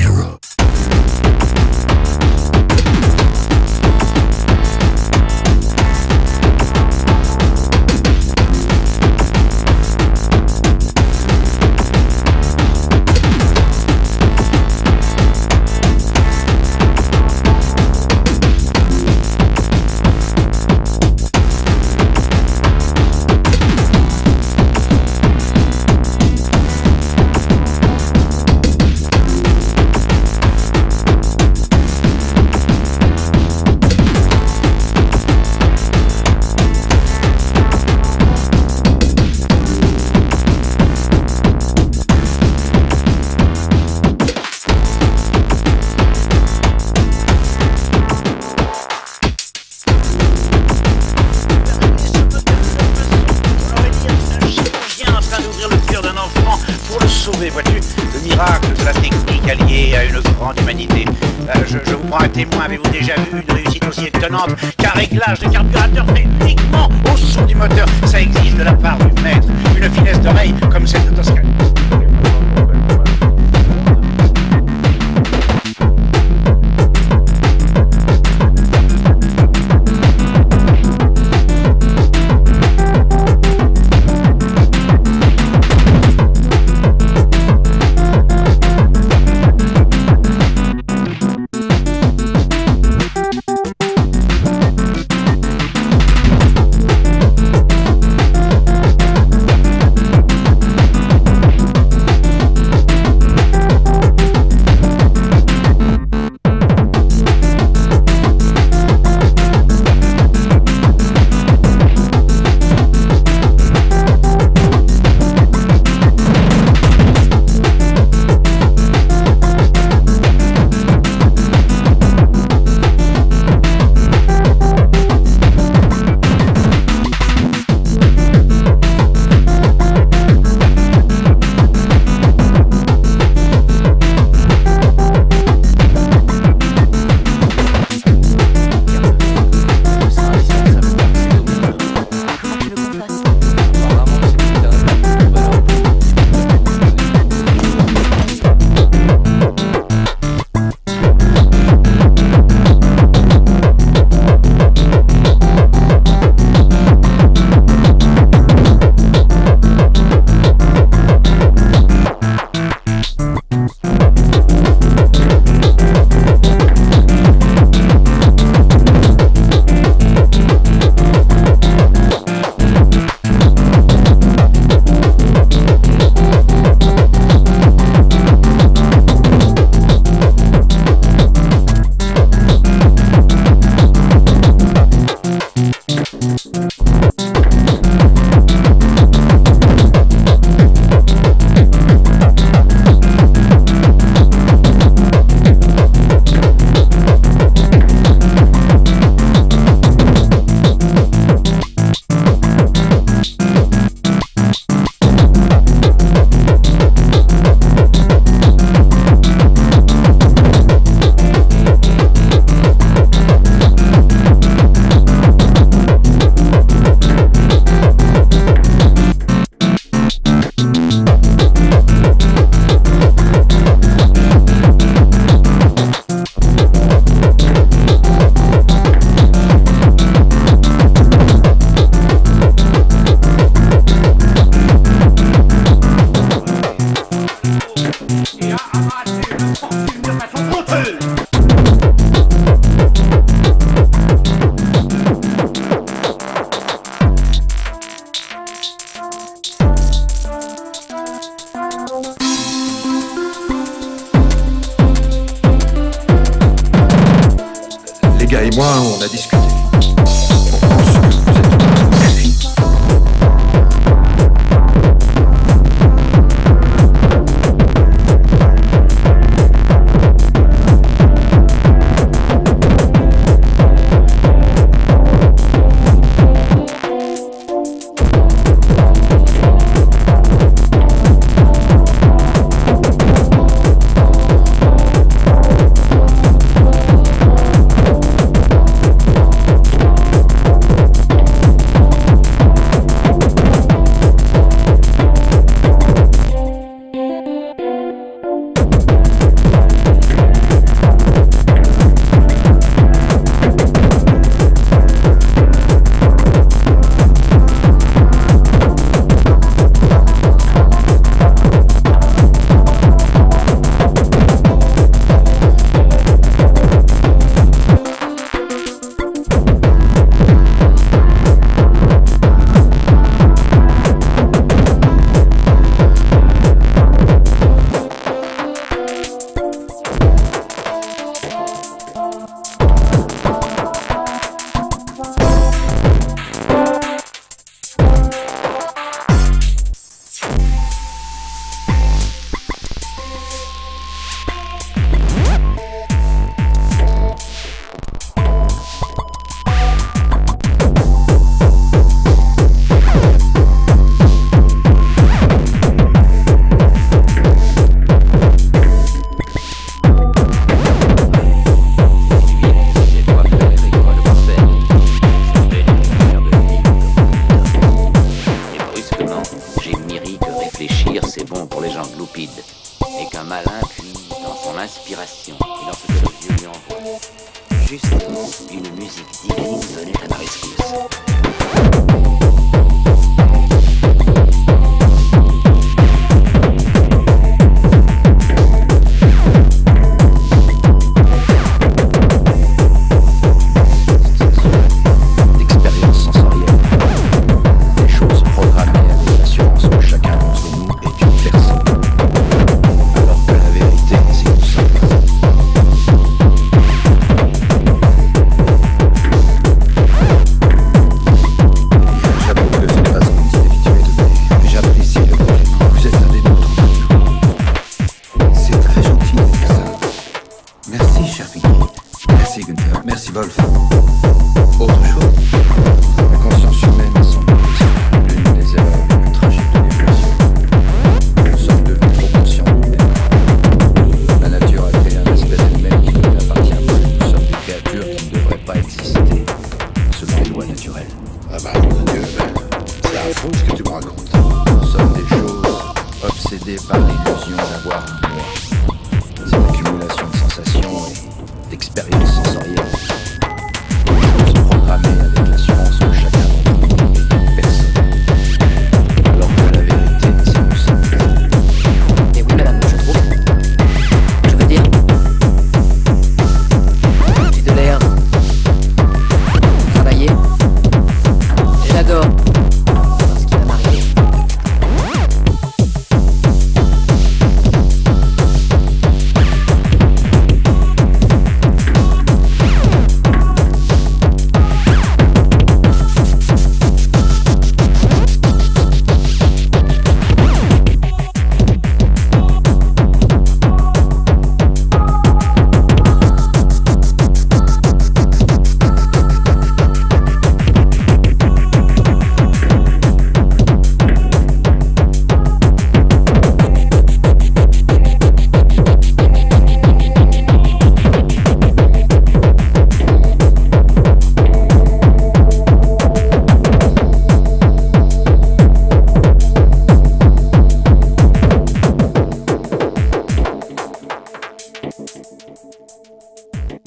mirror. Vois-tu, le miracle de la technique alliée à une grande humanité. Je vous prends un témoin, avez-vous déjà vu une réussite aussi étonnante qu'un réglage de carburateur fait uniquement au son du moteur? Ça exige de la part du maître une finesse d'oreille comme celle de Toscane. Et moi, on a discuté. qu'un malin puise dans son inspiration et dans ce que le vieux lui envoie. Justement, une musique divine venait à ma rescousse. Merci Wolf. Autre chose, la conscience humaine est sans doute l'une des erreurs les plus tragiques de l'évolution. Nous sommes devenus trop conscients nous-mêmes. La nature a créé un espèce humaine qui ne nous appartient plus. Nous sommes des créatures qui ne devraient pas exister selon les lois naturelles. Ah bah mon Dieu, c'est affreux ce que tu me racontes. Nous sommes des choses obsédées par l'illusion d'avoir un moi. C'est l'accumulation de sensations et d'expériences sensorielles. Programmé avec l'assurance que chacun d'entre nous est personne. Alors que la vérité, c'est nous sommes. Et oui, madame, je trouve. Je veux dire. J'ai de l'air. Travailler. J'adore. Ce qui va m'arriver.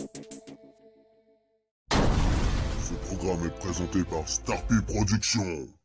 Ce programme est présenté par Starpy Productions.